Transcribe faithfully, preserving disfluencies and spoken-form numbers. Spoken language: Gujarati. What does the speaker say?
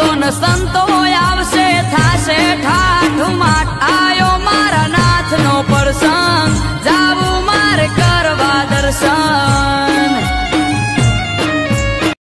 ભક્તો ન સંતો આવશે થાશે ઠાઠ માઠ આયો મારા નાથ નો પ્રસંગ જાવું મારે કરવા દર્શન